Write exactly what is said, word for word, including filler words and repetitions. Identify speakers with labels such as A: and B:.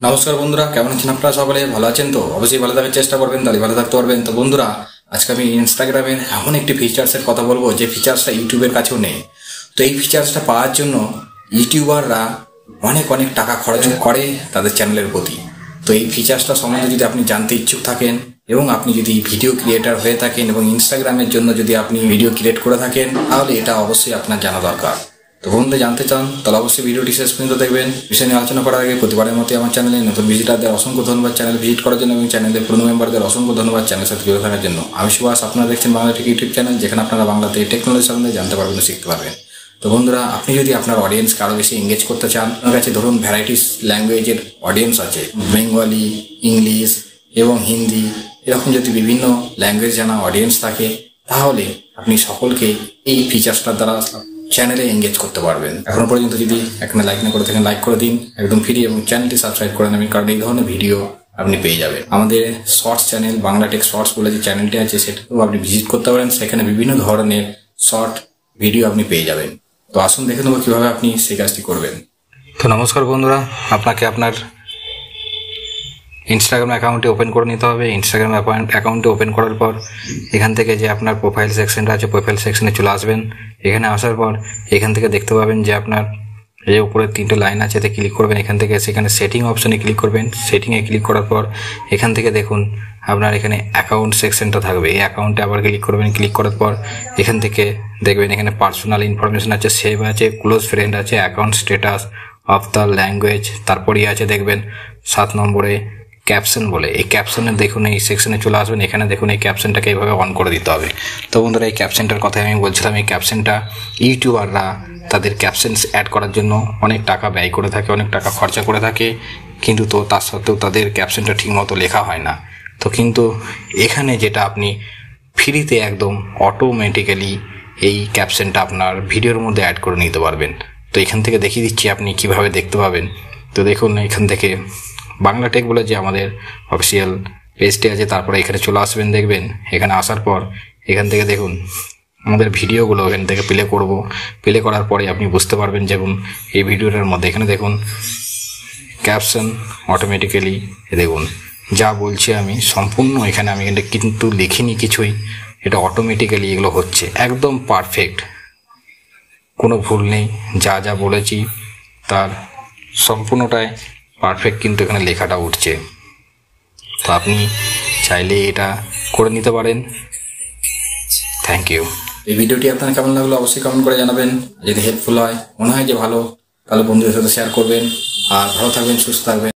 A: নমস্কার বন্ধুরা, কেমন আছেন আপনারা? সকলে ভালো আছেন তো? অবশ্যই ভালো থাকার চেষ্টা করবেন, তাহলে ভালো থাকতে পারবেন। তো বন্ধুরা, আজকে আমি ইনস্টাগ্রামের এমন একটি ফিচার্সের কথা বলবো যে ফিচার্সটা ইউটিউবের কাছেও নেই। তো এই ফিচার্সটা পাওয়ার জন্য ইউটিউবাররা অনেক অনেক টাকা খরচ করে তাদের চ্যানেলের প্রতি। তো এই ফিচার্সটা সম্বন্ধে যদি আপনি জানতে ইচ্ছুক থাকেন এবং আপনি যদি ভিডিও ক্রিয়েটার হয়ে থাকেন এবং ইনস্টাগ্রামের জন্য যদি আপনি ভিডিও ক্রিয়েট করে থাকেন, তাহলে এটা অবশ্যই আপনার জানা দরকার। তো বন্ধুরা, জানতে চান তাহলে অবশ্যই ভিডিওটি শেষ পর্যন্ত দেখবেন। বিষয় নিয়ে আলোচনা করার আগে প্রতিবারের মতো আমার চ্যানেলে নতুন ভিজিটারদের অসংখ্য ধন্যবাদ চ্যানেল ভিজিট করার জন্য এবং চ্যানেলের পুরনো মেম্বারদের অসংখ্য ধন্যবাদ চ্যানেলের সাথে জুড়ে থাকার জন্য। আমি সুভাষ, আপনারা দেখছেন বাংলা টেক ইউটিউব চ্যানেল, যেখানে আপনারা বাংলাতে টেকনোলজি সম্বন্ধে জানতে পারবেন ও শিখতে পারবেন। তো বন্ধুরা, আপনি যদি আপনার অডিয়েন্সকে আরও বেশি এঙ্গেজ করতে চান, আপনার কাছে ধরুন ভ্যারাইটিস ল্যাঙ্গুয়েজের অডিয়েন্স আছে, বেঙ্গলি, ইংলিশ এবং হিন্দি, এরকম যদি বিভিন্ন ল্যাঙ্গুয়েজ জানা অডিয়েন্স থাকে, তাহলে আপনি সকলকে এই ফিচার্সটার দ্বারা চ্যানেলে এঙ্গেজ করতে পারবেন। এখনো পর্যন্ত যদি এখানে লাইক না করে থাকেন, লাইক করে দিন একদম ফ্রি, এবং চ্যানেলটি সাবস্ক্রাইব করে নেবেন, কারণ এই ধরনের ভিডিও আপনি পেয়ে যাবেন। আমাদের shorts channel Bangla tech shorts বলে যে চ্যানেলটি আছে, সেটাও আপনি ভিজিট করতে পারেন। সেখানে বিভিন্ন ধরনের শর্ট ভিডিও আপনি পেয়ে যাবেন। তো আসুন দেখে নেবো কিভাবে আপনি সেই কাজটি করবেন।
B: তো নমস্কার বন্ধুরা, আপনাকে আপনার ইনস্টাগ্রাম অ্যাকাউন্টে ওপেন করে নিতে হবে। ইনস্টাগ্রাম অ্যাকাউন্টে ওপেন করার পর এখান থেকে যে আপনার প্রোফাইল সেকশনটা আছে, প্রোফাইল সেকশনে চলে আসবেন। এখানে আসার পর এখান থেকে দেখতে পাবেন যে আপনার এই উপরে তিনটে লাইন আছে, এতে ক্লিক করবেন। এখান থেকে সেখানে সেটিং অপশনে ক্লিক করবেন। সেটিংয়ে ক্লিক করার পর এখান থেকে দেখুন আপনার এখানে অ্যাকাউন্ট সেকশনটা থাকবে। এই অ্যাকাউন্টে আবার ক্লিক করবেন। ক্লিক করার পর এখান থেকে দেখবেন এখানে পার্সোনাল ইনফরমেশন আছে, সেভ আছে, ক্লোজ ফ্রেন্ড আছে, account status, of the language, তারপরেই আছে দেখবেন সাত নম্বরে ক্যাপশন বলে। এই ক্যাপশনে দেখুন, এই সেকশনে চলে আসবেন। এখানে দেখুন এই ক্যাপশনটাকে এইভাবে অন করে দিতে হবে। তো বন্ধুরা, এই ক্যাপশনটার কথা আমি বলছিলাম। এই ক্যাপশনটা ইউটিউবাররা তাদের ক্যাপশনস অ্যাড করার জন্য অনেক টাকা ব্যয় করে থাকে, অনেক টাকা খরচা করে থাকে, কিন্তু তো তার সত্ত্বেও তাদের ক্যাপশনটা ঠিকমতো লেখা হয় না। তো কিন্তু এখানে যেটা আপনি ফ্রিতে একদম অটোমেটিক্যালি এই ক্যাপশনটা আপনার ভিডিওর মধ্যে অ্যাড করে নিতে পারবেন। তো এখান থেকে দেখিয়ে দিচ্ছি আপনি কিভাবে দেখতে পাবেন। তো দেখুন, এখান থেকে বাংলা টেক বলে যে আমাদের অফিসিয়াল পেজটি আছে, তারপরে এখানে চলে আসবেন। দেখবেন এখানে আসার পর এখান থেকে দেখুন আমাদের ভিডিওগুলো এখান থেকে প্লে করব। প্লে করার পরে আপনি বুঝতে পারবেন যেমন এই ভিডিওটার মধ্যে এখানে দেখুন ক্যাপশন অটোমেটিক্যালি, দেখুন যা বলছি আমি সম্পূর্ণ এখানে আমি কিন্তু লিখিনি কিছুই, এটা অটোমেটিক্যালি এগুলো হচ্ছে একদম পারফেক্ট, কোনো ভুল নেই। যা যা বলেছি তার সম্পূর্ণটাই পারফেক্ট কিন্তু এখানে লেখাটা উঠছে। তো আপনি চাইলে এটা করে নিতে পারেন। Thank you.
A: এই ভিডিওটি আপনার কেমন লাগলো অবশ্যই কমেন্ট করে জানাবেন। যদি হেল্পফুল হয়, মনে হয় যে ভালো, তাহলে বন্ধুদের সাথে শেয়ার করবেন। আর ভালো থাকবেন, সুস্থ থাকবেন।